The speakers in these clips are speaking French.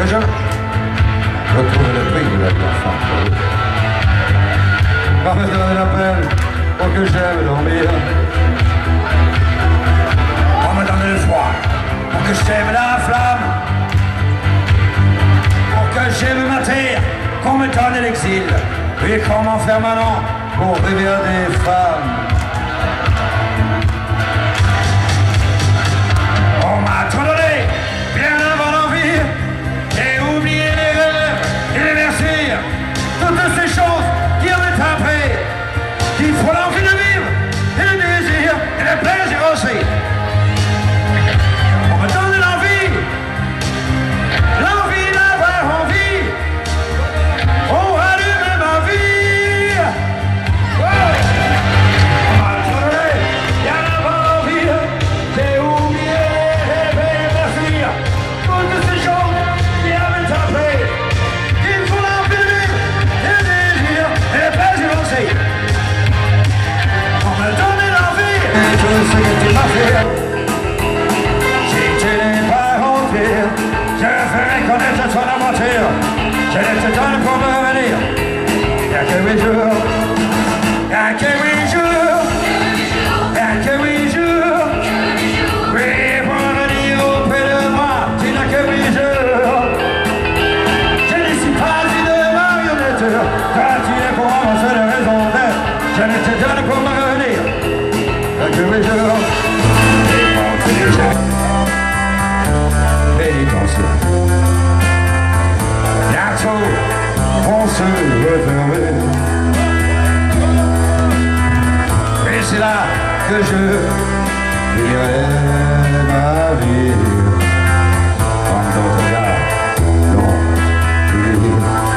que je retrouve le prix de la femme. Va me donner la peine pour que j'aime dormir. Va me donner le froid pour que j'aime la flamme. Pour que j'aime ma terre, qu'on me donne l'exil. Et qu'on m'enferme un an pour rêver à des femmes. On m'a trop donné, bien avant l'envie, et oublié les rêves et les merci. Toutes ces choses qui ont été après, qui font l'envie de vivre, et le désir, et le plaisir aussi. On me donne l'envie d'avoir envie. Oh, allume ma vie. Oh. On m'a trop donné, bien avant l'envie, j'ai oublié les merci. Toutes ces choses qui ont été après, qui font l'envie de vivre, et le désir, et le plaisir aussi. On me donne l'envie, et je sais que tu m'as fait. Si tu n'es pas rentré, je ferai connaître ton aventure. Je ne te donne pour me venir. Y'a que 8 jours, y'a que 8 jours, y'a que 8 jours. Oui, pour venir auprès de moi, tu n'as que 8 jours. Je ne suis pas une marionnette, car tu es pour moi mon seul raison d'être. Je ne te donne pour me revenir. Y'a que 8 jours. Pénitentiaire. Bientôt, on se reverrait. Et c'est là que je vivrai ma vie. Comme d'autres gars l'ont dit.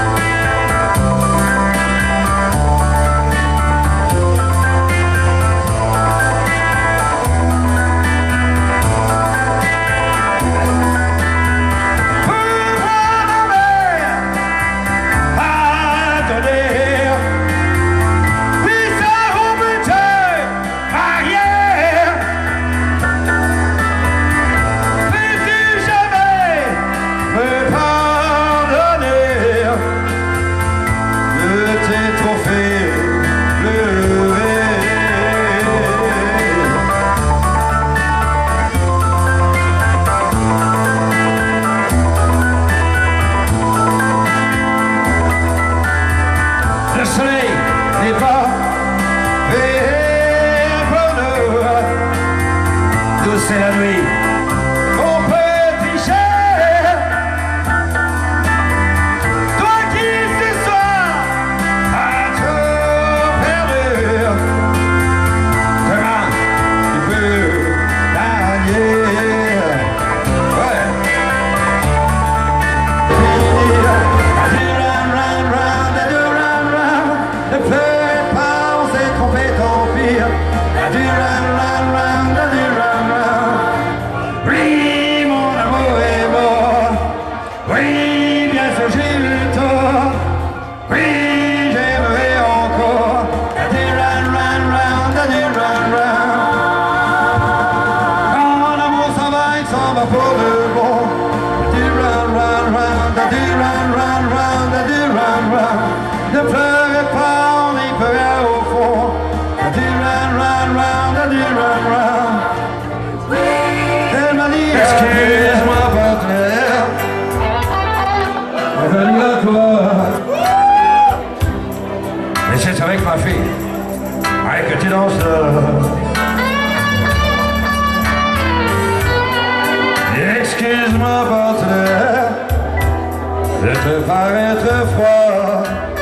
Le soleil n'est pas douce est la nuit, mon petit cher. Toi qui ce soir as trop perdu, demain tu peux gagner. Ouais. Ne pleure pas, on s'est trompé, tant pis. Oui, mon amour est mort. Oui, bien sûr, j'ai eu tort. Oui, j'aimerais encore. Quand l'amour s'en va, il s'en va pour de bon. Ne pleurez pas, on y peut rien au fond. Elle m'a dit, excuse-moi, partenaire. Elle m'a dit à toi. Mais c'est avec ma fille. Allez, que tu danses excuse-moi, partenaire, de te paraître froid.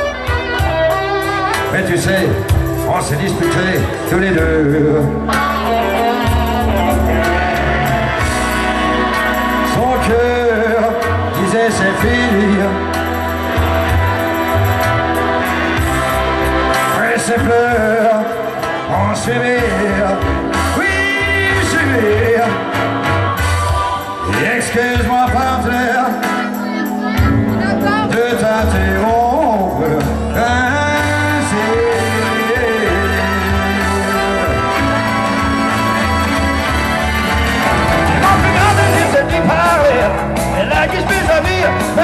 Mais tu sais, on s'est disputés tous les deux. Son cœur disait c'est fini. Et ses pleurs, on suivait. Oui, suivait. Excuse-moi, partenaire, de t'interrompre. Like it's been a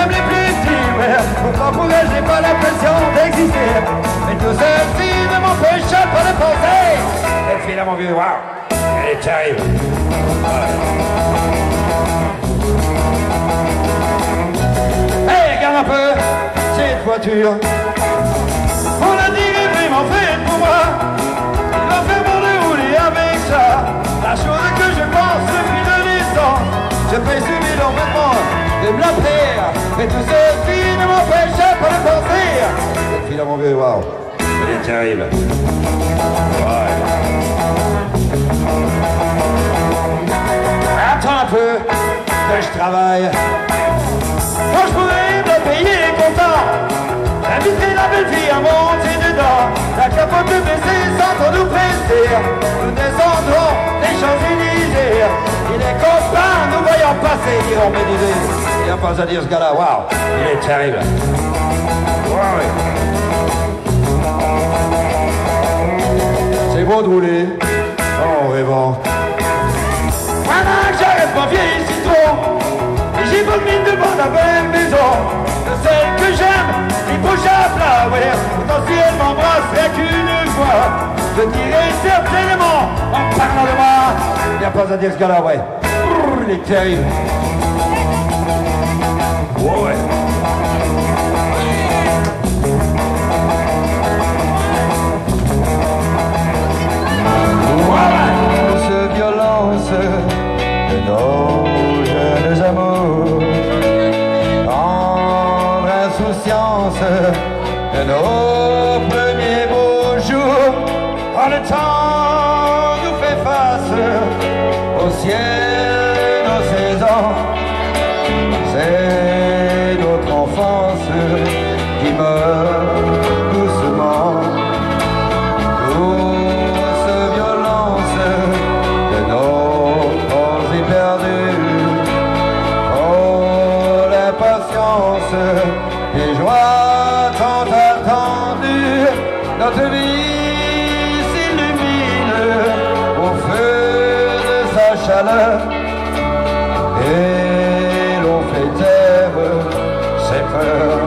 exister. Mais tout ceci ne m'empêche pas de penser. Cette fille là, mon vieux, waouh, elle est terrible. Hey, regarde un peu cette voiture. On a dit qu'elle est vraiment faite pour moi. Il va faire bon de rouler avec ça. La chose que je pense depuis de l'instant, je fais subir l'embêtement de me la faire. Mais tout ceci ne m'empêche pas de penser. Cette fille là, mon vieux, waouh, elle est terrible. Ouais. Attends un peu que je travaille. Quand je pourrais me payer content, j'inviterai la belle fille à monter dedans. La capote de baisser sans trop nous presser. Nous descendrons les Champs-Élysées. Et les copains nous voyant passer diront méditer. Il n'y a pas à dire ce gars-là, waouh, il est terrible. Ouais. C'est beau de rouler en rêvant. Maintenant que j'arrête ma vieille citron, et j'ai bonne mine devant la belle maison. De celle que j'aime, les beaux chats flowers, potentiellement m'embrasserait qu'une fois. Je dirais certainement, en parlant de moi, il n'y a pas à dire ce gars-là, ouais. Il est terrible. Ouais. Violence de nos jeunes amours, tendre insouciance de nos premiers beaux jours, quand le temps nous fait face au ciel, nos saisons, c'est notre enfance qui meurt doucement. Les joies tant attendues, notre vie s'illumine au feu de sa chaleur et l'on fait taire ses peurs.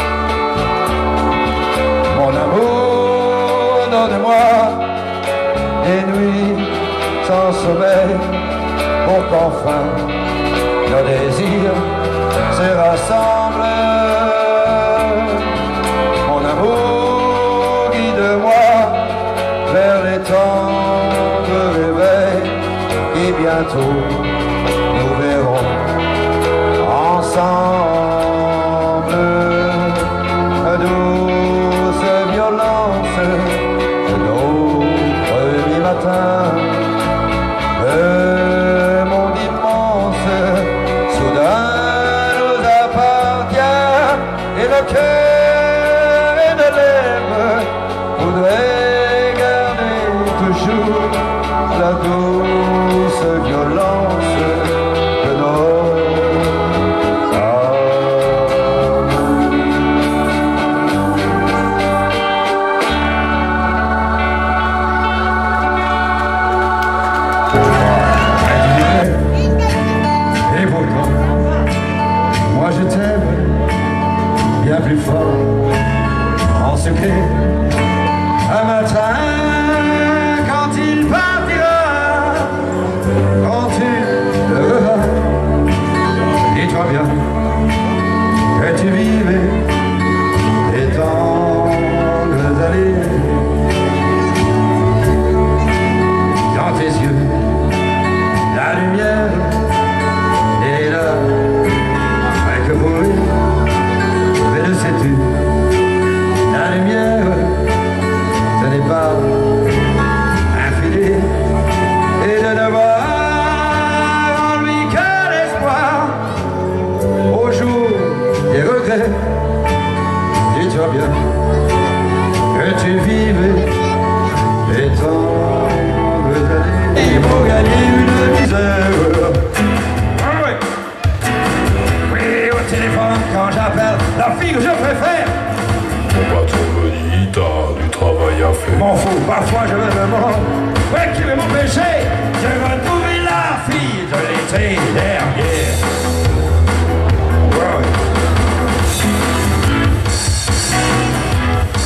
Mon amour, donne-moi des nuits sans sommeil pour qu'enfin nos désirs se rassemblent. Mon amour, guide-moi vers les temps de réveil et bientôt nous verrons ensemble la douce violence de nos premiers matins. Le monde immense, soudain et le cœur et de lèvres voudrait garder toujours la douce violence de nos Et pourtant, moi je t'aime bien plus fort, en secret, un matin, quand il partira, quand tu le verras, dis-toi bien que tu vivais des tendres allées. Dans tes yeux, la lumière est là, avec le bruit. Mais le sais-tu, la lumière, ce n'est pas infinie, et de ne voir en lui que l'espoir. Au jour des regrets, dis-toi bien que tu vivais des tendres années. Et pour gagner une misère, quand j'appelle la fille que je préfère. Mon patron me dit, t'as du travail à faire. M'en fous, parfois je me demande, ouais, qui veut m'empêcher de retrouver la fille de l'été dernier. Ouais.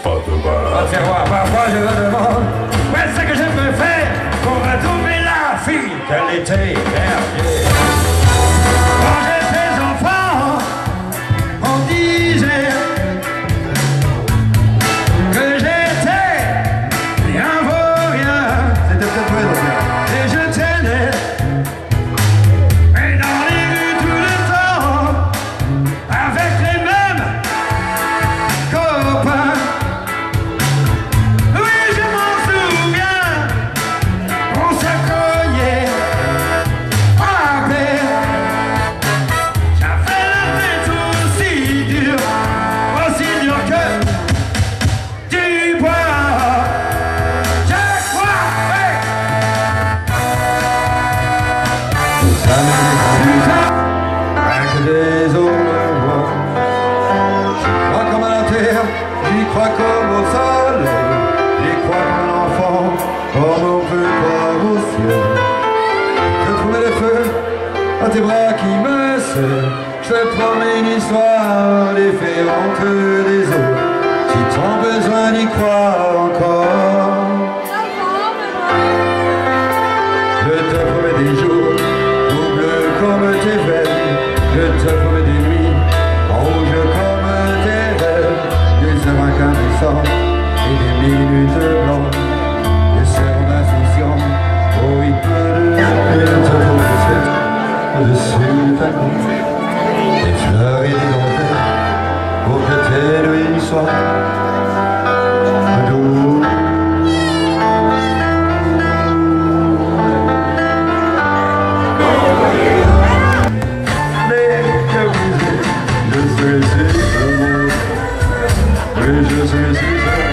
pas de Va mal. te faire voir, parfois je me demande où est-ce que je peux faire pour retrouver la fille qu'elle était dernière. Quand j'étais enfant, on disait que j'étais rien vaut rien. C'était peut-être vrai, donc. Et je traînais, mais dans les rues tout le temps, avec les mêmes copains. Oui, je m'en souviens, on se cognait à peine. J'avais la tête aussi dure que du bois. Je crois, hey. Rien que des eaux me voient. J'y crois comme à la terre, j'y crois comme au soleil. J'y crois comme un enfant, comme on peut croire au ciel. Je trouvais le feu à tes bras qui me serrent. Je te promets une histoire différente des autres. Si t'as besoin d'y croire encore, je te promets des jours doubles comme tes veines. Je te promets des nuits rouges comme tes rêves. Des heures incandescentes et des minutes blanches. Des cernes insouciantes au rythme de la je te promets au-dessus de ta couche des fleurs et des dentelles pour que tes nuits soient douces. Je suis si seul,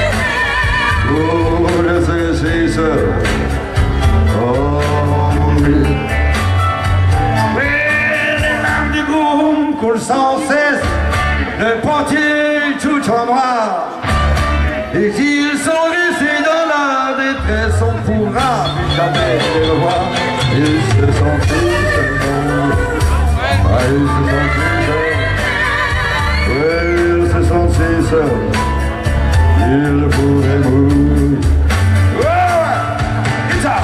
oh, je suis si seul, oh, oui. Oui, les larmes du groom coulent sans cesse, le portier tout en noir. Et s'ils sont restés dans la détresse, on pourra plus jamais les revoir. Ils se sont tous seuls, ah, ils se sont tous seuls. Oui, ils se sont si seuls, ils pourraient mourir. Oh, guitare.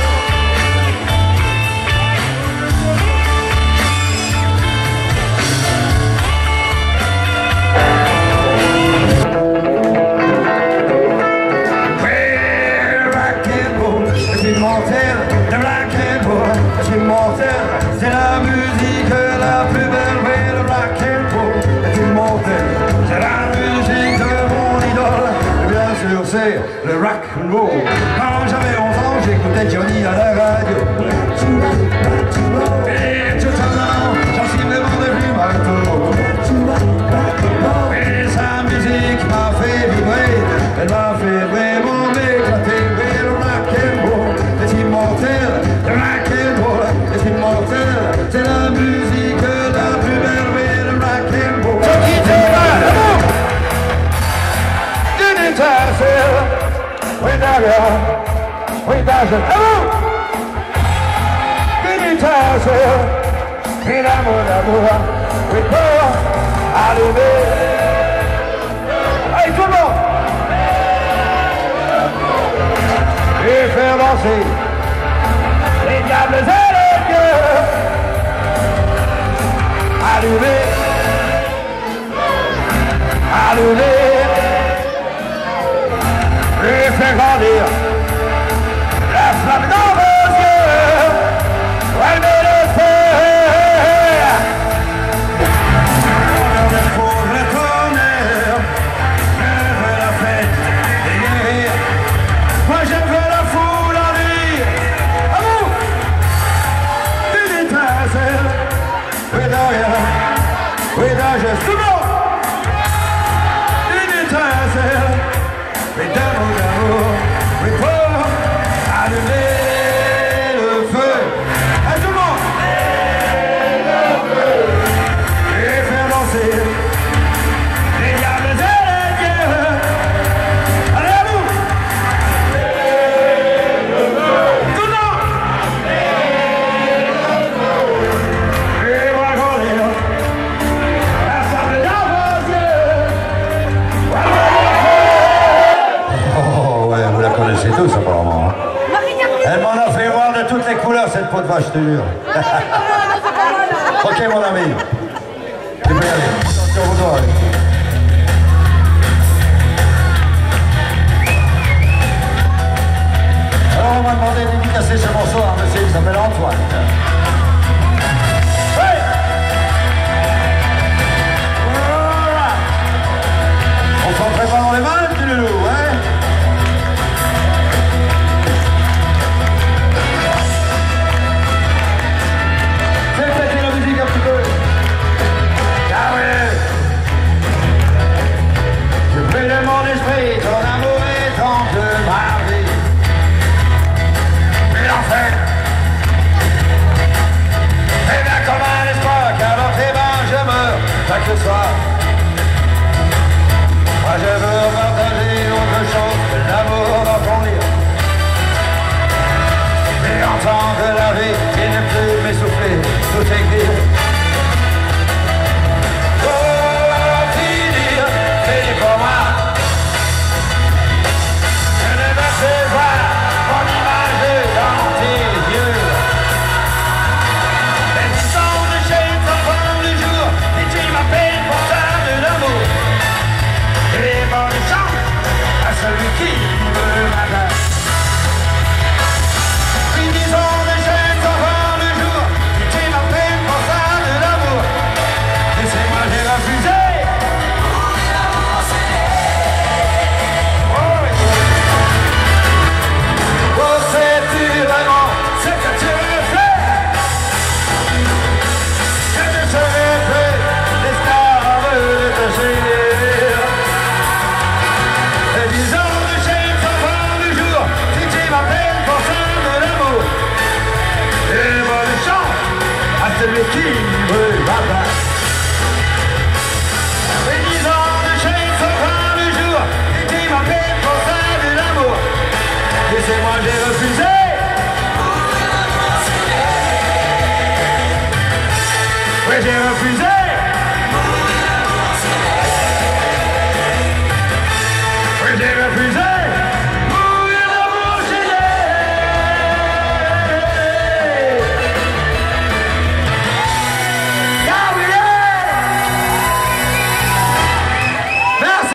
Oui, rock and roll, c'est mortel, le rock and roll, c'est mortel, c'est la musique la plus belle. Oui, le rock and roll, c'est mortel, c'est la musique de mon idole. Et bien sûr, c'est le rock and roll. Quand j'avais 11 ans, j'écoutais Johnny à la radio. Et tout un an, j'en suis vraiment devenu marteau. Et sa musique m'a fait vibrer, elle m'a fait vraiment m'éclater. Mais le rock and roll est immortel, le rock and roll est immortel, c'est la musique la plus belle. Mais le rock and roll d'une étincelle, oui d'ailleurs, oui d'ailleurs, d'une étincelle, et l'amour, oui pour allumer. Allez tout le monde! Et faire danser les diables et les cœurs. Allumer, allumer, et faire grandir la flamme dans vos yeux. Allumer le feu. Pour le tonnerre, je veux la fête des guerriers. Moi je veux la foule en rire. À vous! Une étincelle, oui derrière, oui derrière, tout le monde! Une étincelle, oui d'amour, oui pas, je te jure. Ok, mon ami.